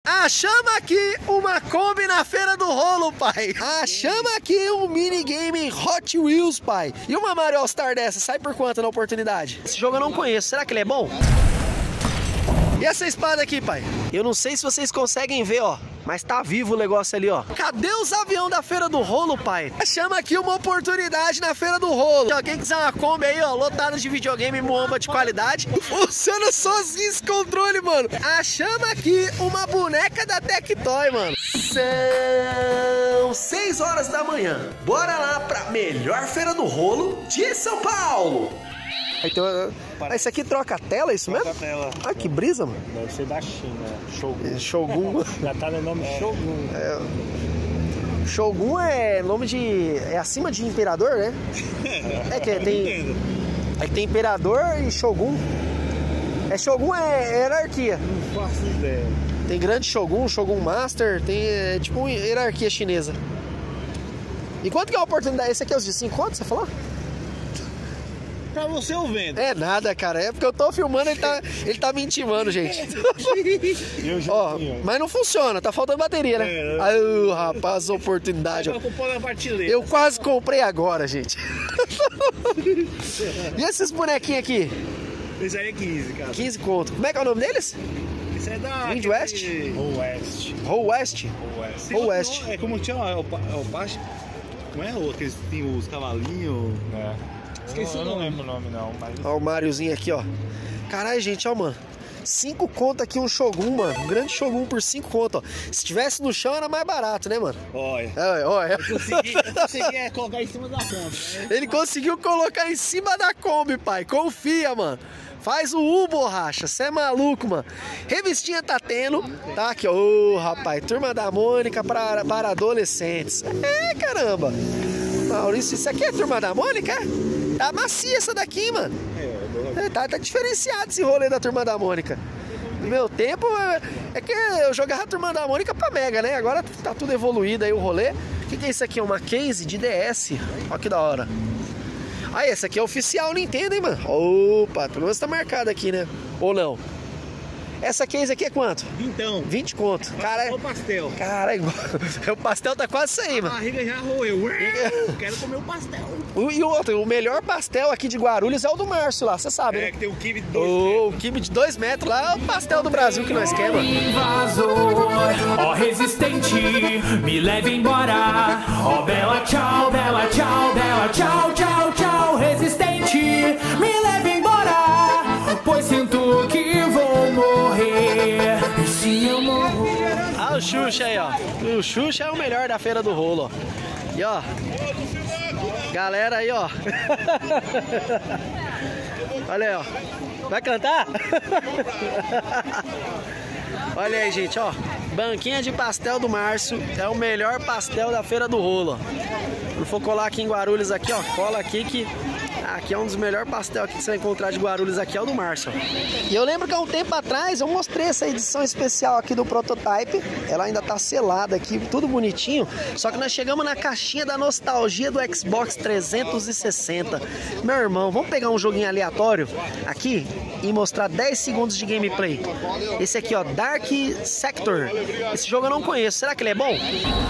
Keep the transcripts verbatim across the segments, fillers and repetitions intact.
Achamos aqui uma Kombi na Feira do Rolo, pai. Achamos aqui um minigame Hot Wheels, pai. E uma Mario All-Star dessa, sai por quanto na oportunidade? Esse jogo eu não conheço, será que ele é bom? E essa espada aqui, pai? Eu não sei se vocês conseguem ver, ó. Mas tá vivo o negócio ali, ó. Cadê os aviões da Feira do Rolo, pai? Chama aqui uma oportunidade na Feira do Rolo. Quem quiser uma Kombi aí, ó, lotada de videogame, bomba de qualidade. Funciona sozinho esse controle, mano. Achamos aqui uma boneca da Tectoy, mano. São seis horas da manhã. Bora lá pra melhor Feira do Rolo de São Paulo. Aí tem uma... Ah, esse aqui troca a tela, é isso mesmo? Troca a tela. Ah, que brisa, mano. Deve ser da China, Shogun. Shogun. Já tá no nome é. Shogun. É. Shogun é nome de... é acima de imperador, né? É que tem... é que tem imperador e Shogun. É Shogun é hierarquia. Não faço ideia. Tem grande Shogun, Shogun Master, tem é, tipo uma hierarquia chinesa. E quanto que é a oportunidade? Esse aqui é os de cinco contos, você falou? Pra você eu vendo. É nada, cara. É porque eu tô filmando, ele tá, ele tá me intimando, gente. Eu já Ó, tinha. mas não funciona, tá faltando bateria, né? É, Aí, oh, rapaz, oportunidade. Eu comprei na partilheira. Eu quase comprei agora, gente. E esses bonequinhos aqui? Esse aí é quinze, cara. quinze conto. Como é que é o nome deles? Esse é da... Wind West? Ou West. Whole West? Ou West. Whole West. É como tinha é o, é o Pache. Como é o que eles têm os cavalinhos? É. Esqueci eu não, o nome. Eu não lembro o nome, não. Mas... Ó o Mariozinho aqui, ó. Caralho, gente, ó, mano. cinco conto aqui um Shogun, mano. Um grande Shogun por cinco conto, ó. Se tivesse no chão era mais barato, né, mano? Olha. É, olha. Eu consegui, eu consegui é, colocar em cima da Kombi. Né? Ele conseguiu colocar em cima da Kombi, pai. Confia, mano. Faz o U, borracha. Cê é maluco, mano. Revistinha tá tendo. Tá aqui, ó. Ô, rapaz. Turma da Mônica para, para adolescentes. É, caramba. Maurício, isso aqui é Turma da Mônica? Tá macia essa daqui, mano. É, tá, tá diferenciado esse rolê da Turma da Mônica. No meu tempo, é, é que eu jogava a Turma da Mônica pra Mega, né? Agora tá tudo evoluído aí o rolê. O que, que é isso aqui? Uma case de D S. Olha que da hora. Ah, essa aqui é oficial Nintendo, hein, mano? Opa, pelo menos tá marcado aqui, né? Ou não? Essa case aqui é quanto? Então. vinte conto. Cara, o pastel. Cara, o pastel tá quase isso aí, a mano. A barriga já roeu. Eu quero comer o pastel. E o outro, o melhor pastel aqui de Guarulhos é o do Márcio lá, você sabe, é, né? É, que tem um quibe de dois oh, metros. O quibe de dois metros lá é o pastel do Brasil que nós queremos. Invasor, ó resistente, me leve embora. Ó bela tchau, bela tchau, bela tchau, tchau, tchau. Resistente, me leve embora. Pois sinto que vou morrer. E se eu morro? Ah, o Xuxa aí, ó. O Xuxa é o melhor da Feira do Rolo, ó. E ó, galera aí, ó. Olha aí, ó. Vai cantar? Olha aí, gente, ó. Banquinha de pastel do Márcio. É o melhor pastel da Feira do Rolo, ó. Quando for colar aqui em Guarulhos, aqui, ó. Cola aqui que... Aqui é um dos melhores pastel que você vai encontrar de Guarulhos aqui, é o do Márcio. E eu lembro que há um tempo atrás eu mostrei essa edição especial aqui do Prototype. Ela ainda tá selada aqui, tudo bonitinho. Só que nós chegamos na caixinha da nostalgia do Xbox trezentos e sessenta. Meu irmão, vamos pegar um joguinho aleatório aqui e mostrar dez segundos de gameplay. Esse aqui, ó, Dark Sector. Esse jogo eu não conheço, será que ele é bom?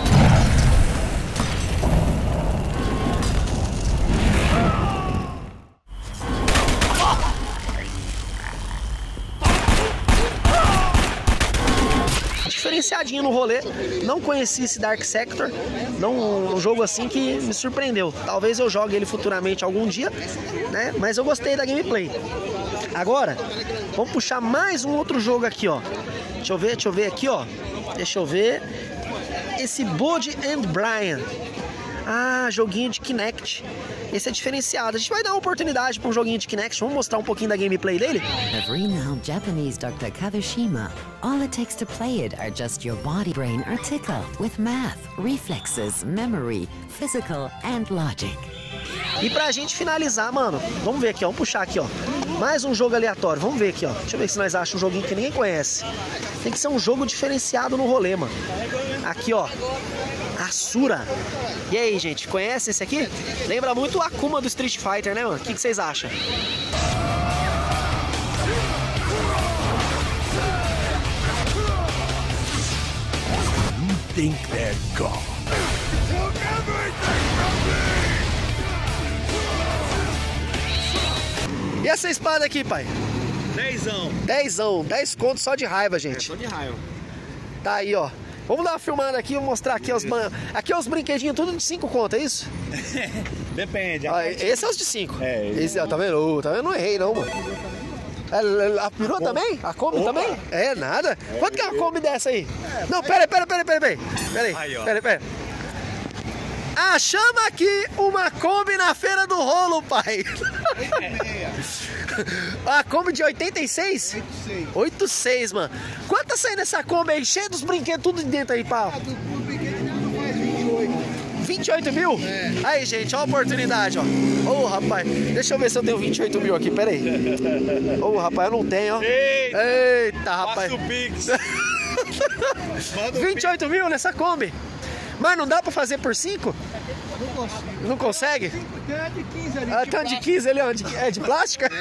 Diferenciadinho no rolê, não conheci esse Dark Sector, não, um jogo assim que me surpreendeu. Talvez eu jogue ele futuramente algum dia, né? Mas eu gostei da gameplay. Agora, vamos puxar mais um outro jogo aqui, ó. Deixa eu ver, deixa eu ver aqui, ó. Deixa eu ver. Esse Bud and Brian. Ah, joguinho de Kinect. Esse é diferenciado. A gente vai dar uma oportunidade para um joguinho de Kinect. Vamos mostrar um pouquinho da gameplay dele? A renowned Japanese Doctor Kazushima. All it takes to play it are just your body brain are tickled with math, reflexes, memory, physical and logic. E pra gente finalizar, mano, vamos ver aqui, ó. Vamos puxar aqui, ó. Mais um jogo aleatório. Vamos ver aqui, ó. Deixa eu ver se nós achamos um joguinho que ninguém conhece. Tem que ser um jogo diferenciado no rolê, mano. Aqui, ó. Asura. E aí, gente, conhece esse aqui? Lembra muito o Akuma do Street Fighter, né, mano? O que, que vocês acham? think they're gone. E essa espada aqui, pai? Dezão. Dezão, dez contos só de raiva, gente. É, só de raiva. Tá aí, ó. Vamos dar uma filmada aqui, vou mostrar aqui os, ban... aqui é os brinquedinhos, tudo de cinco conto, é isso? Depende. Ó, esse é os de cinco. É, esse... esse, ó, tá vendo? Oh, tá vendo? Não errei, não, mano. A, a perua também? A Kombi Opa. também? É, nada. É, Quanto que é a eu... Kombi dessa aí? É, não, pera aí, pera aí, pera aí, pera aí. Pera aí, aí, ó. pera aí, pera aí. Achamos aqui uma Kombi na Feira do Rolo, pai. A Kombi de oitenta e seis? oitenta e seis. oitenta e seis, mano. Quanto tá saindo essa Kombi aí? Cheio dos brinquedos, tudo de dentro aí, pau. Ah, do, do brinquedo não faz vinte e oito. vinte e oito mil? É. Aí, gente, ó a oportunidade, ó. Ô, rapaz, deixa eu ver se eu tenho vinte e oito mil aqui, pera aí. Ô, rapaz, eu não tenho, ó. Eita, Eita, rapaz. passa o Pix. vinte e oito mil nessa Kombi. Mas não dá pra fazer por cinco? Não consigo. Não consegue? Tem uma de quinze ali. Ah, tem uma de quinze ali, ó. De- É de plástica?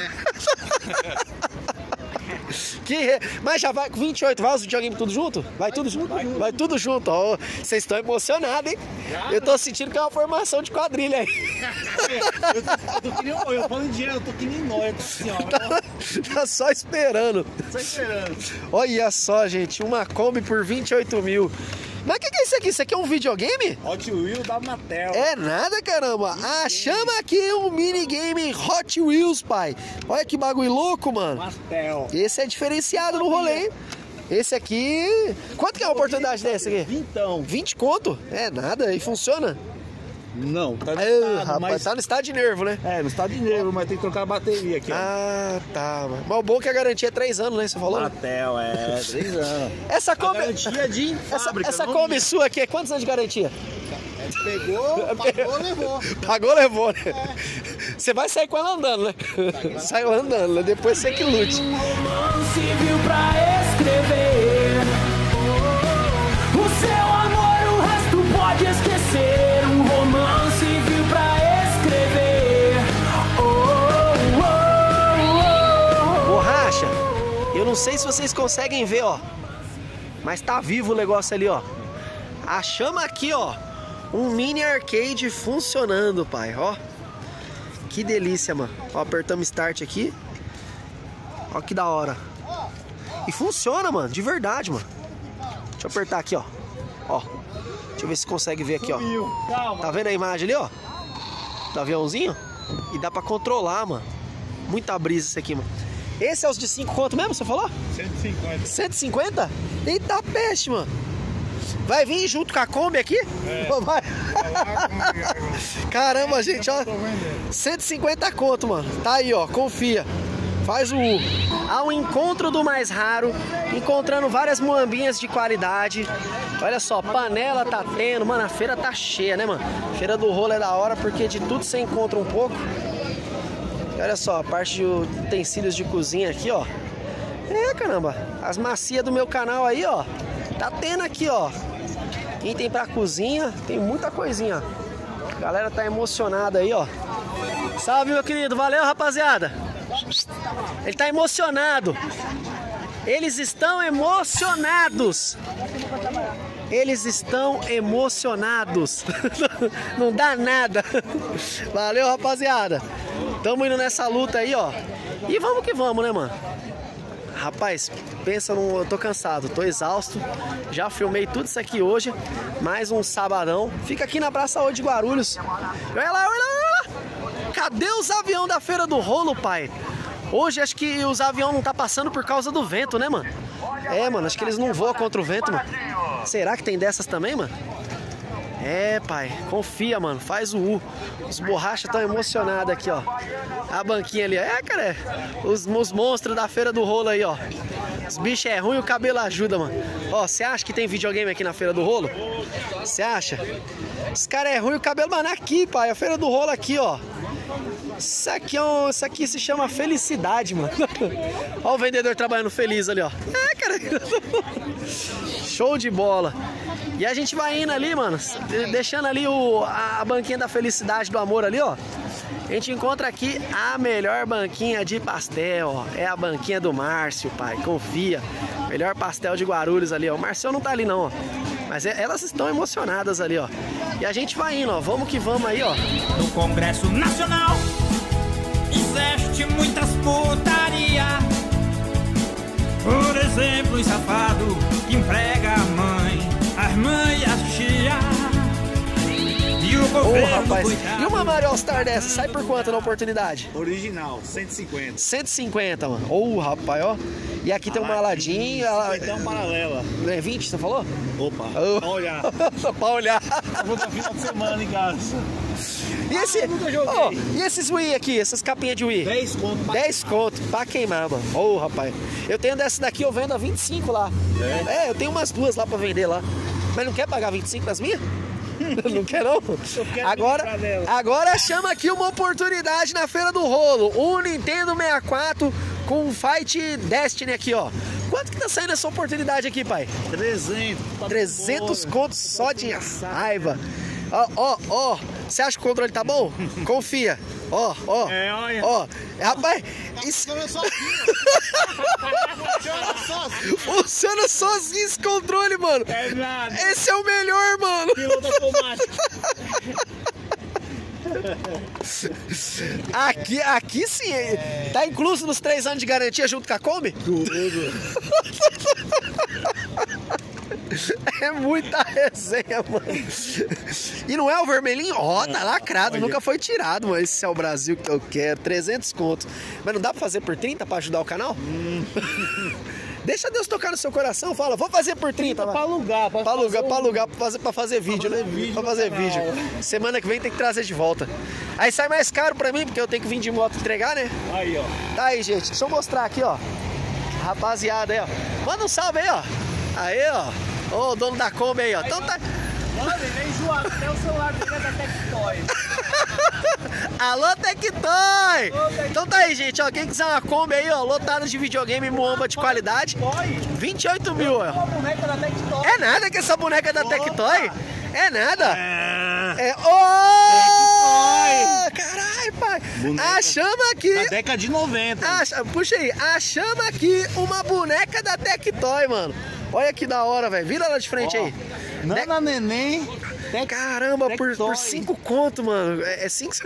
Que re- Mas já vai com vinte e oito, vai os videogames tudo junto? Vai tudo junto? Vai tudo junto, ó. Vocês estão emocionados, hein? Eu tô sentindo que é uma formação de quadrilha aí. Eu tô, eu tô que nem eu, eu falo em dinheiro, eu tô que nem nóia, assim, ó. Tá, tá só esperando. Só esperando. Olha só, gente, uma Kombi por vinte e oito mil. Mas o que, que é isso aqui? Isso aqui é um videogame? Hot Wheels da Mattel. É nada, caramba. Achamos aqui um minigame Hot Wheels, pai. Olha que bagulho louco, mano. Mattel. Esse é diferenciado no rolê, hein? Esse aqui... Quanto que é a oportunidade desse aqui? Vintão. vinte conto? É nada, e funciona? Não, tá no Ah, estado, rapaz, mas... tá no estado de nervo, né? É, no estado de nervo, mas tem que trocar a bateria aqui, ó. Ah, tá, mano. Mas o bom é que a garantia é três anos, né? Você falou? Mattel, é, três anos. Essa A Kombi... garantia de Essa, fábrica, essa não Kombi de- sua aqui é quantos anos de garantia? Pegou, pagou, levou. Pagou, levou, né? Você vai sair com ela andando, né? Saiu andando, né? Depois você que lute. Romance viu pra escrever. O seu amor, o resto pode esquecer. Um romance viu pra escrever. Oh, oh, oh, Borracha, eu não sei se vocês conseguem ver, ó. Mas tá vivo o negócio ali, ó. Achamos aqui, ó, um mini arcade funcionando, pai, ó. Que delícia, mano. Ó, apertamos start aqui. Ó que da hora. E funciona, mano, de verdade, mano. Deixa eu apertar aqui, ó. Ó. Deixa eu ver se consegue ver aqui, ó. Calma. Tá vendo a imagem ali, ó? Do aviãozinho? E dá pra controlar, mano. Muita brisa isso aqui, mano. Esse é os de cinco conto mesmo, você falou? cento e cinquenta. cento e cinquenta? Eita peste, mano. Vai vir junto com a Kombi aqui? É. Vai. Caramba, gente, ó. cento e cinquenta conto, mano. Tá aí, ó. Confia. Faz o U. Ao encontro do mais raro, encontrando várias muambinhas de qualidade. Olha só, panela tá tendo. Mano, a feira tá cheia, né, mano? Feira do rolo é da hora porque de tudo você encontra um pouco. E olha só, a parte de utensílios de cozinha aqui, ó. É, caramba. As macias do meu canal aí, ó. Tá tendo aqui, ó. Item pra cozinha. Tem muita coisinha. A galera tá emocionada aí, ó. Salve, meu querido. Valeu, rapaziada. Ele tá emocionado. Eles estão emocionados. Eles estão emocionados. Não dá nada. Valeu, rapaziada. Tamo indo nessa luta aí, ó. E vamos que vamos, né, mano? Rapaz, pensa num... Eu tô cansado, tô exausto. Já filmei tudo isso aqui hoje. Mais um sabadão. Fica aqui na Praça Ouro de Guarulhos. Olha lá, olha lá, olha lá. Cadê os aviões da Feira do Rolo, pai? Hoje acho que os aviões não tá passando por causa do vento, né, mano? É, mano, acho que eles não voam contra o vento, mano. Será que tem dessas também, mano? É, pai, confia, mano, faz o U. Os borrachas estão emocionados aqui, ó. A banquinha ali, é, cara, é. Os, os monstros da Feira do Rolo aí, ó. Os bichos é ruim, o cabelo ajuda, mano. Ó, você acha que tem videogame aqui na Feira do Rolo? Você acha? Os caras é ruim, o cabelo, mano, aqui, pai, a Feira do Rolo aqui, ó. Isso aqui, é um, isso aqui se chama felicidade, mano. Ó o vendedor trabalhando feliz ali, ó. É, cara. Show de bola. E a gente vai indo ali, mano, deixando ali o, a, a banquinha da felicidade, do amor ali, ó. A gente encontra aqui a melhor banquinha de pastel, ó. É a banquinha do Márcio, pai, confia. Melhor pastel de Guarulhos ali, ó. O Márcio não tá ali não, ó. Mas elas estão emocionadas ali, ó. E a gente vai indo, ó. Vamos que vamos aí, ó. No Congresso Nacional existe muitas putaria. Por exemplo, um safado que emprega a mãe, a irmã e a tia. E o Ô, governo, rapaz, coitado, e uma Mario All-Star dessa, sai por quanto na oportunidade? Original, cento e cinquenta. cento e cinquenta, mano. Ô, rapaz, ó. E aqui tem uma Aladdin. Ela... Então, paralela. É vinte, você falou? Opa, Oh. pra olhar. Pra olhar. Eu vou dar final de semana em casa. E, esse... Ah, eu nunca joguei. Ó, e esses Wii aqui, essas capinhas de Wii? dez conto pra dez conto pra queimar, mano. Ô, rapaz. Eu tenho dessa daqui, eu vendo a vinte e cinco lá. É? é, eu tenho umas duas lá pra vender lá. Mas não quer pagar vinte e cinco nas minhas? Não quer não? quero Agora, brincar dela. agora chama aqui uma oportunidade na Feira do Rolo. Um Nintendo sessenta e quatro com Fight Destiny aqui, ó. Quanto que tá saindo essa oportunidade aqui, pai? trezentos. trezentos contos só de raiva. Ó, ó, ó. Você acha que o controle tá bom? Confia. Ó, ó. É, olha. Ó. Rapaz, isso... Funciona sozinho. Funciona sozinho. Funciona sozinho esse controle, mano. É nada. Esse é o melhor, mano. Piloto automático. Aqui, aqui sim. Tá incluso nos três anos de garantia junto com a Kombi? Tudo. É muita resenha, mano. E não é o vermelhinho? Ó, tá lacrado, Olha. nunca foi tirado, mano. Esse é o Brasil que eu quero. trezentos contos. Mas não dá pra fazer por trinta pra ajudar o canal? Hum. Deixa Deus tocar no seu coração. Fala, vou fazer por trinta. Pra vai. alugar. Pra, Pra alugar, fazer pra um- alugar, pra fazer, pra fazer vídeo, fazer né? vídeo pra no fazer canal. vídeo. Semana que vem tem que trazer de volta. Aí sai mais caro pra mim, porque eu tenho que vir de moto entregar, né? Aí, ó. Tá aí, gente. Deixa eu mostrar aqui, ó. Rapaziada aí, ó. Manda um salve aí, ó. Aí, ó. Ô, dono da Kombi aí, ó. Então tá... Mano, ele vem zoado. Até o celular dele é da Tectoy. Alô, Tectoy! Então tá aí, gente, ó. Quem quiser uma Kombi aí, ó, lotada de videogame muamba de qualidade, vinte e oito mil, ó. Uma boneca da Tectoy. É nada que essa boneca da Tectoy? É nada. É. É. Ô! Caralho, pai. Boneca. A chama aqui. Da década de noventa. A, puxa aí, a chama aqui uma boneca da Tectoy, mano. Olha que da hora, velho. Vira lá de frente Ó, aí. Nana Neném. Tec... Caramba, por, Tectoy. por cinco conto, mano. É, é cinco.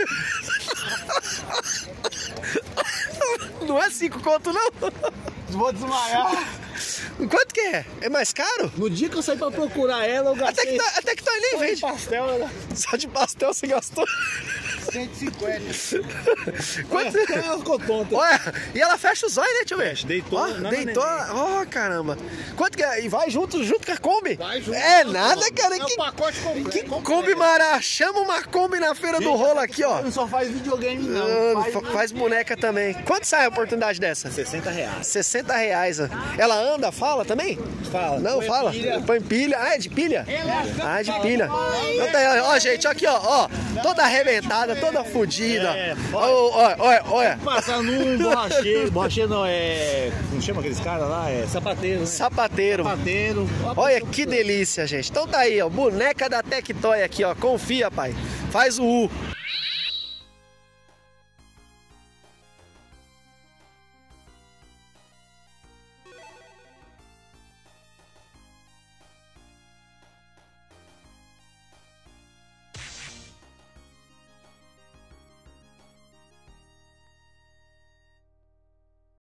Não é cinco conto, não? Vou desmaiar. Quanto que é? É mais caro? No dia que eu saí pra procurar ela, eu A gastei Tectoy, a Tectoy nem só de vende. pastel. Né? Só de pastel você gastou. cento e cinquenta. Quanto? Ela ficou tonta. Olha, e ela fecha os olhos, né? Deixa eu ver. Fecha, deitou, Ó, não, deitou. Ó, oh, caramba. Quanto que é? E vai junto, junto com a Kombi? Vai junto. É nada, cara. É o Que, pacote completo. que Kombi Mará. Chama uma Kombi na feira do rolo aqui, ó. Não só faz videogame, não. Ah, Faz fa- faz boneca também. Quanto sai a oportunidade dessa? sessenta reais. sessenta reais. Ó. Ela anda, fala também? Fala. Não, Põe fala. pilha. Põe pilha. Ah, é de pilha? Ah, é de pilha. Então tá aí, ó, gente, aqui, ó, ó. Toda arrebentada, toda fodida. É, Ó, ó, olha, olha. Passar num borracheiro. Borracheiro não, é... Como chama aqueles caras lá? É sapateiro, né? Sapateiro. Sapateiro. Olha que delícia, gente. Então tá aí, ó. Boneca da Tectoy aqui, ó. Confia, pai. Faz o U.